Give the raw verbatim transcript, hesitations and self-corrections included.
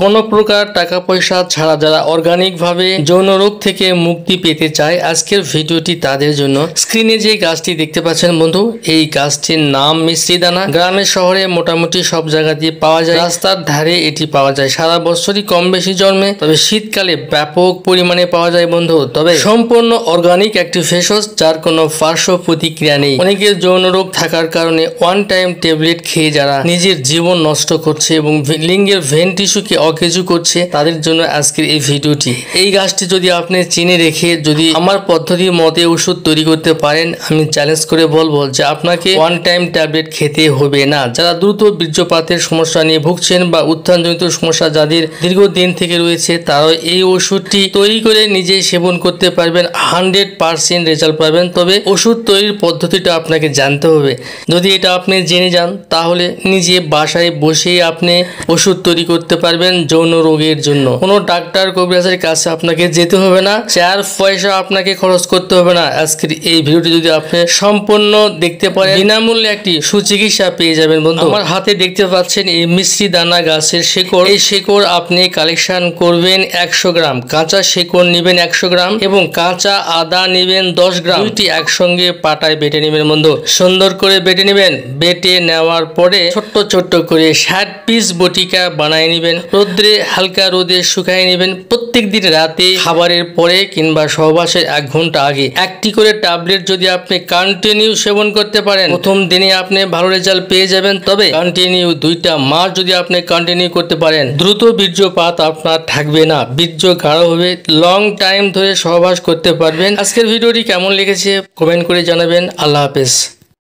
কোনো প্রকার টাকা পয়সা ছাড়া যারা অর্গানিক ভাবে যৌন রোগ থেকে মুক্তি পেতে চায়, আজকের ভিডিওটি তাদের জন্য। স্ক্রিনে যে গাছটি দেখতে পাচ্ছেন বন্ধু, এই গাছটির নাম মিশ্রি দানা। গ্রামে শহরে মোটামুটি সব জায়গাতেই পাওয়া যায়, রাস্তার ধারে এটি পাওয়া যায়। সারা বছরই কম বেশি জন্মে, তবে শীতকালে ব্যাপক পরিমাণে পাওয়া যায় বন্ধু। তবে সম্পূর্ণ অর্গানিক একটি ভেষজ, যার কোনো পার্শ্ব প্রতিক্রিয়া নেই। অনেকের যৌন রোগ থাকার কারণে ওয়ান টাইম ট্যাবলেট খেয়ে যারা নিজের জীবন নষ্ট করছে এবং লিঙ্গের ভেন টিস্যুকে অকেজু করছে, তাদের জন্য আজকের এই ভিডিওটি। এই গাছটি যদি আপনি চিনে রেখে যদি আমার পদ্ধতি মতে ওষুধ তৈরি করতে পারেন, আমি চ্যালেঞ্জ করে বলবো যে আপনাকে ওয়ান টাইম ট্যাবলেট খেতে হবে না। যারা দ্রুত বীর্যপাতের সমস্যা নিয়ে ভুগছেন বা উত্থানজনিত সমস্যা যাদের দীর্ঘদিন থেকে রয়েছে, তারাও এই ওষুধটি তৈরি করে নিজে সেবন করতে পারবেন, হান্ড্রেড পার্সেন্ট রেজাল্ট পাবেন। তবে ওষুধ তৈরির পদ্ধতিটা আপনাকে জানতে হবে। যদি এটা আপনি জেনে যান, তাহলে নিজে বাসায় বসেই আপনি ওষুধ তৈরি করতে পারবেন যৌন রোগের জন্য। কোনো ডাক্তার কবিরাজের কাছে আপনাকে যেতে হবে না, চার পয়সা আপনাকে খরচ করতে হবে না। আজকের এই ভিডিওটি যদি আপনি সম্পূর্ণ দেখতে পারেন, বিনামূল্যে একটি সুচিকিৎসা পেয়ে যাবেন বন্ধু। আমার হাতে দেখতে পাচ্ছেন এই মিশ্রি দানা গাছের শেকড়। এই শেকড় আপনি কালেকশন করবেন একশো গ্রাম, কাঁচা শেকড় নেবেন একশো গ্রাম এবং কাঁচা আদা নেবেন দশ গ্রাম। দুইটি একসঙ্গে পাটায় বেটে নেবেন বন্ধু, সুন্দর করে বেটে নেবেন। বেটে নেওয়ার পরে ছোট্ট ছোট্ট করে ষাট পিস বটিকা বানায় নেবেন, রোদ্রে হালকা রোদে শুকায় নেবেন। প্রত্যেক দিন রাতে খাবারের পরে কিংবা সহবাসের এক ঘন্টা আগে একটি করে ট্যাবলেট যদি আপনি কন্টিনিউ সেবন করতে পারেন, প্রথম দিনে আপনি ভালো রেজাল্ট পেয়ে যাবেন। তবে কন্টিনিউ দুইটা মাস যদি আপনি কন্টিনিউ করতে পারেন, দ্রুত বীর্যপাত আপনার থাকবে না, বীর্য গাঢ় হবে, লং টাইম ধরে সহবাস করতে পারবেন। আজকের ভিডিওটি কেমন লেগেছে কমেন্ট করে জানাবেন। আল্লাহ হাফেজ।